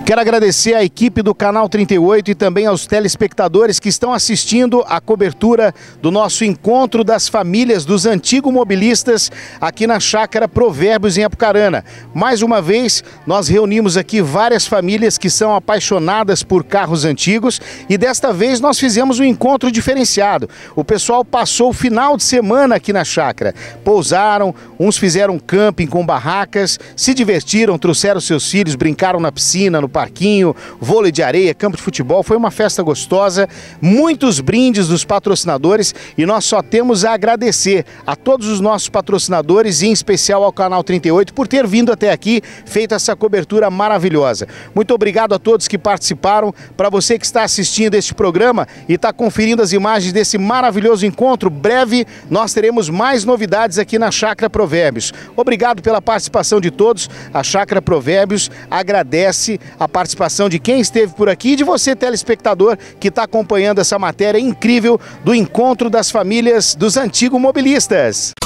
Quero agradecer à equipe do Canal 38 e também aos telespectadores que estão assistindo a cobertura do nosso encontro das famílias dos antigos mobilistas aqui na Chácara Provérbios em Apucarana. Mais uma vez, nós reunimos aqui várias famílias que são apaixonadas por carros antigos e desta vez nós fizemos um encontro diferenciado. O pessoal passou o final de semana aqui na chácara, pousaram, uns fizeram camping com barracas, se divertiram, trouxeram seus filhos, brincaram na piscina, no parquinho, vôlei de areia, campo de futebol. Foi uma festa gostosa, muitos brindes dos patrocinadores e nós só temos a agradecer a todos os nossos patrocinadores e em especial ao Canal 38 por ter vindo até aqui, feito essa cobertura maravilhosa. Muito obrigado a todos que participaram. Para você que está assistindo este programa e está conferindo as imagens desse maravilhoso encontro, breve nós teremos mais novidades aqui na Chácara Provérbios. Obrigado pela participação de todos. A Chácara Provérbios agradece a participação de quem esteve por aqui e de você, telespectador, que está acompanhando essa matéria incrível do encontro das famílias dos antigos mobilistas.